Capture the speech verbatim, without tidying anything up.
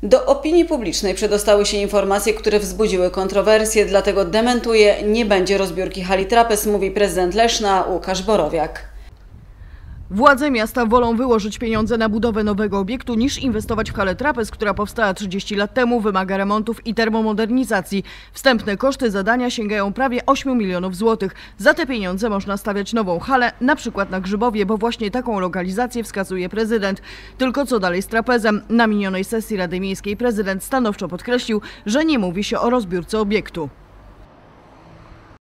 Do opinii publicznej przedostały się informacje, które wzbudziły kontrowersje, dlatego dementuje, nie będzie rozbiórki hali Trapez, mówi prezydent Leszna Łukasz Borowiak. Władze miasta wolą wyłożyć pieniądze na budowę nowego obiektu niż inwestować w halę Trapez, która powstała trzydzieści lat temu, wymaga remontów i termomodernizacji. Wstępne koszty zadania sięgają prawie ośmiu milionów złotych. Za te pieniądze można stawiać nową halę, na przykład na Grzybowie, bo właśnie taką lokalizację wskazuje prezydent. Tylko co dalej z Trapezem? Na minionej sesji Rady Miejskiej prezydent stanowczo podkreślił, że nie mówi się o rozbiórce obiektu.